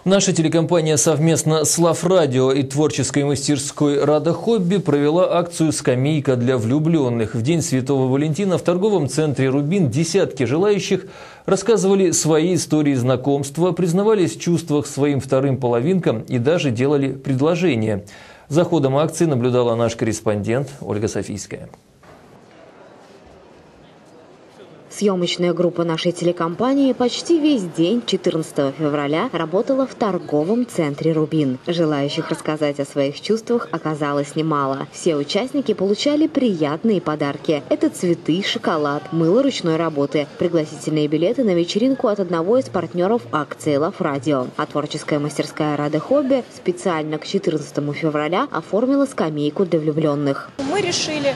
Наша телекомпания совместно с Лав-Радио и творческой мастерской «Рада Хобби» провела акцию «Скамейка для влюбленных». В День Святого Валентина в торговом центре «Рубин» десятки желающих рассказывали свои истории знакомства, признавались в чувствах своим вторым половинкам и даже делали предложения. За ходом акции наблюдала наш корреспондент Ольга Софийская. Съемочная группа нашей телекомпании почти весь день 14 февраля работала в торговом центре «Рубин». Желающих рассказать о своих чувствах оказалось немало. Все участники получали приятные подарки. Это цветы, шоколад, мыло ручной работы, пригласительные билеты на вечеринку от одного из партнеров акции «Лав-Радио». А творческая мастерская «Рада Хобби» специально к 14 февраля оформила скамейку для влюбленных. Мы решили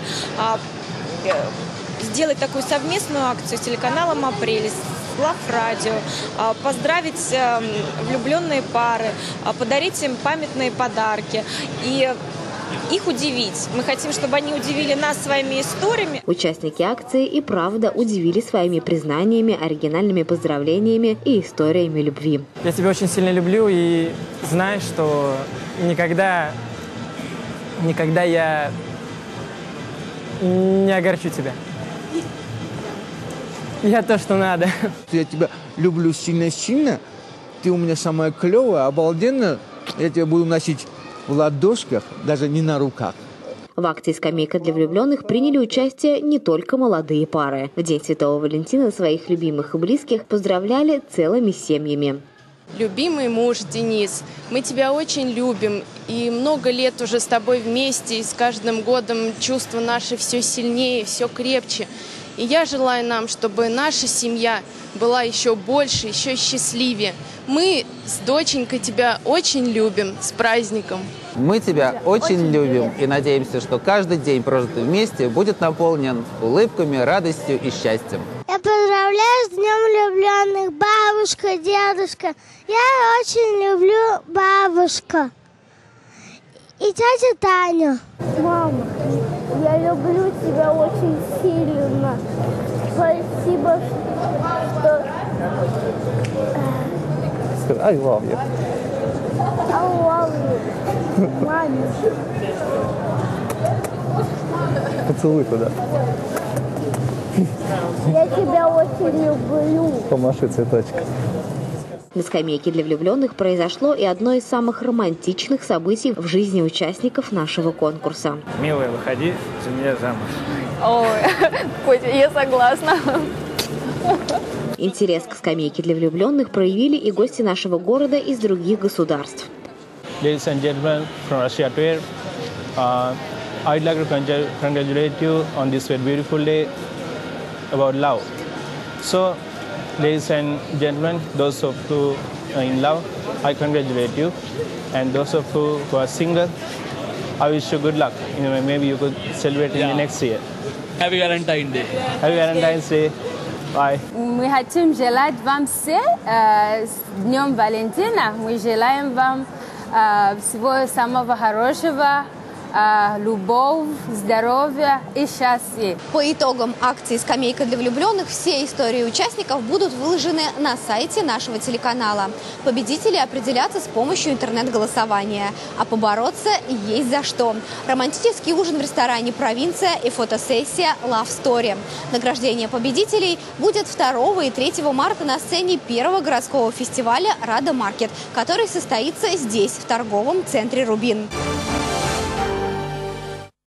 сделать такую совместную акцию с телеканалом «Апрель», с Лав-Радио, поздравить влюбленные пары, подарить им памятные подарки и их удивить. Мы хотим, чтобы они удивили нас своими историями. Участники акции и правда удивили своими признаниями, оригинальными поздравлениями и историями любви. Я тебя очень сильно люблю и знаю, что никогда я не огорчу тебя. Я то, что надо. Я тебя люблю сильно-сильно. Ты у меня самая клевая, обалденно. Я тебя буду носить в ладошках, даже не на руках. В акции «Скамейка для влюбленных» приняли участие не только молодые пары. В День Святого Валентина своих любимых и близких поздравляли целыми семьями. Любимый муж Денис, мы тебя очень любим. И много лет уже с тобой вместе. И с каждым годом чувства наши все сильнее, все крепче. И я желаю нам, чтобы наша семья была еще больше, еще счастливее. Мы с доченькой тебя очень любим. С праздником! Мы тебя очень любим и надеемся, что каждый день, прожитый вместе, будет наполнен улыбками, радостью и счастьем. Я поздравляю с Днем влюбленных, бабушка, дедушка. Я очень люблю бабушку и тетю Таню. Мама, я люблю тебя очень сильно. Спасибо, что... I love you. I love you. Маме. Поцелуй туда. Я тебя очень люблю. Помаши цветочек. На скамейке для влюбленных произошло и одно из самых романтичных событий в жизни участников нашего конкурса. Милая, выходи за меня замуж. Ой, Котя, я согласна. Интерес к скамейке для влюбленных проявили и гости нашего города из других государств. Ladies and gentlemen from Russia Tour, I'd like to congratulate you on this very beautiful day about love. So, ladies and gentlemen, those of you are in love, I congratulate you. And those of you who are single, I wish you good luck. Maybe you could celebrate in the next year. Happy Valentine's Day. Happy Valentine's Day. Bye. Мы хотим желать вам все с Днем Валентина. Мы желаем вам всего самого хорошего, любовь, здоровья и счастья. По итогам акции «Скамейка для влюбленных» все истории участников будут выложены на сайте нашего телеканала. Победители определятся с помощью интернет-голосования. А побороться есть за что. Романтический ужин в ресторане «Провинция» и фотосессия «Love Story». Награждение победителей будет 2 и 3 марта на сцене первого городского фестиваля «Рада Маркет», который состоится здесь, в торговом центре «Рубин».